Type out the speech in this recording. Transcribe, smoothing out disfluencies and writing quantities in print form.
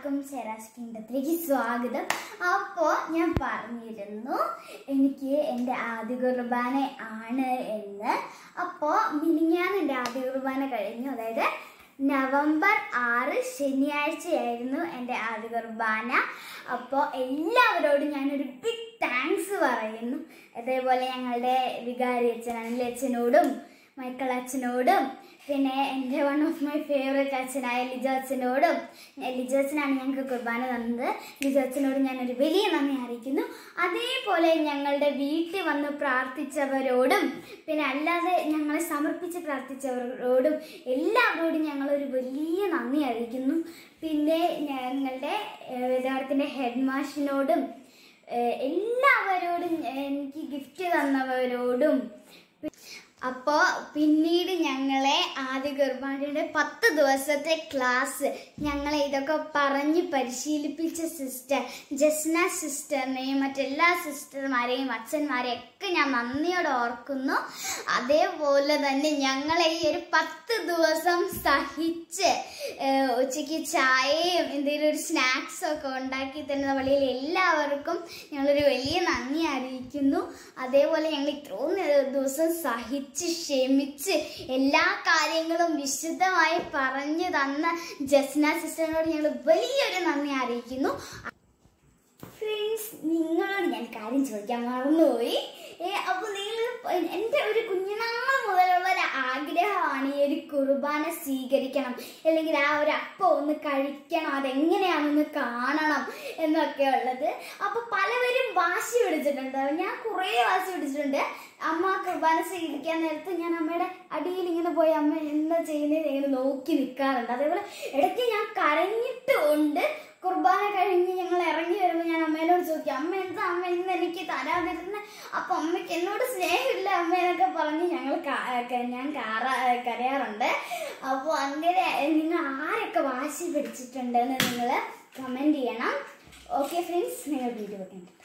എല്ലാവർക്കും ഷെറാസ് കിങ്ഡത്തിലേക്ക് സ്വാഗതം. അപ്പോൾ ഞാൻ പറഞ്ഞിരുന്നു എനിക്ക് എൻ്റെ ആദ്യ കുർബാന ആണ് എന്ന്. അപ്പോൾ മിനിഞ്ഞാന്ന് എൻ്റെ ആദ്യ കുർബാന കഴിഞ്ഞു. അതായത് നവംബർ 6 ശനിയാഴ്ചയായിരുന്നു എൻ്റെ ആദ്യ കുർബാന. അപ്പോൾ എല്ലാവരോടും ഞാനൊരു ബിഗ് താങ്ക്സ് പറയുന്നു. അതേപോലെ ഞങ്ങളുടെ വികാരി അച്ഛനോടും മൈക്കിൾ അച്ഛനോടും പിന്നെ എൻ്റെ വൺ ഓഫ് മൈ ഫേവറേറ്റ് അച്ഛനായ ലിജോ അച്ഛനോടും, ലിജോ അച്ഛനാണ് ഞങ്ങൾക്ക് കുർബാന തന്നത്. ലിജോ അച്ഛനോട് ഞാനൊരു വലിയ നന്ദി അറിയിക്കുന്നു. അതേപോലെ ഞങ്ങളുടെ വീട്ടിൽ വന്ന് പ്രാർത്ഥിച്ചവരോടും പിന്നെ അല്ലാതെ ഞങ്ങളെ സമർപ്പിച്ച് പ്രാർത്ഥിച്ചവരോടും എല്ലാവരോടും ഞങ്ങളൊരു വലിയ നന്ദി അറിയിക്കുന്നു. പിന്നെ ഞങ്ങളുടെ വിദ്യാർത്ഥിൻ്റെ ഹെഡ് മാഷിനോടും എല്ലാവരോടും എനിക്ക് ഗിഫ്റ്റ് തന്നവരോടും. അപ്പോൾ പിന്നീട് ഞങ്ങളെ ആദ്യ കുർബാനയുടെ 10 ദിവസത്തെ ക്ലാസ് ഞങ്ങളെ ഇതൊക്കെ പറഞ്ഞ് പരിശീലിപ്പിച്ച സിസ്റ്റർ ജസ്ന സിസ്റ്ററിനെയും മറ്റെല്ലാ സിസ്റ്റർമാരെയും അച്ഛന്മാരെയും ഒക്കെ ഞാൻ നന്ദിയോടെ ഓർക്കുന്നു. അതേപോലെ തന്നെ ഞങ്ങളെ ഈ ഒരു 10 ദിവസം സഹിച്ച് ഉച്ചയ്ക്ക് ചായയും എന്തെങ്കിലും ഒരു സ്നാക്സൊക്കെ ഉണ്ടാക്കി തരുന്ന വഴിയിൽ എല്ലാവർക്കും ഞങ്ങളൊരു വലിയ നന്ദി അറിയിക്കുന്നു. അതേപോലെ ഞങ്ങൾ ഇത്രയും ദിവസം സഹിച്ച് ക്ഷമിച്ച് എല്ലാ കാര്യങ്ങളും വിശദമായി പറഞ്ഞു തന്ന ജസ്ന സിസ്റ്ററിനോട് ഞങ്ങൾ വലിയൊരു നന്ദി അറിയിക്കുന്നു. ഫ്രണ്ട്സ്, നിങ്ങളോട് ഞാൻ കാര്യം ചോദിക്കാൻ മറന്നുപോയി. അപ്പോൾ നിങ്ങൾ എൻ്റെ ഒരു കുഞ്ഞുനാൾ മുതലുള്ള ഒരു ആഗ്രഹമാണ് ഈ ഒരു കുർബാന സ്വീകരിക്കണം, അല്ലെങ്കിൽ ആ ഒരു അപ്പം ഒന്ന് കഴിക്കണം, അതെങ്ങനെയാണെന്ന് കാണണം എന്നൊക്കെ ഉള്ളത്. അപ്പോൾ പലവരും വാശി പിടിച്ചിട്ടുണ്ട്. ഞാൻ കുറേ വാശി പിടിച്ചിട്ടുണ്ട്. അമ്മ കുർബാന സ്വീകരിക്കാൻ നേരത്ത് ഞാൻ അമ്മയുടെ അടിയിൽ ഇങ്ങനെ പോയി അമ്മ എന്താ ചെയ്യുന്നത് ഇങ്ങനെ നോക്കി നിൽക്കാറുണ്ട്. അതേപോലെ ഇടയ്ക്ക് ഞാൻ കരഞ്ഞിട്ടുമുണ്ട്. കുർബാന കഴിഞ്ഞ് ഞങ്ങൾ ഇറങ്ങി വരുമ്പോൾ ഞാൻ അമ്മേനോട് ചോദിക്കും, അമ്മ എന്താ അമ്മ ഇന്ന് എനിക്ക് തരാതിരുന്നത്? അപ്പം അമ്മയ്ക്ക് എന്നോട് സ്നേഹമില്ല അമ്മേനൊക്കെ പറഞ്ഞ് ഞാൻ കരയാറുണ്ട്. അപ്പോൾ അങ്ങനെ നിങ്ങൾ ആരൊക്കെ വാശി പിടിച്ചിട്ടുണ്ടെന്ന് നിങ്ങൾ കമൻറ്റ് ചെയ്യണം. ഓക്കെ ഫ്രണ്ട്സ്, നിങ്ങൾ വീഡിയോ കണ്ടു.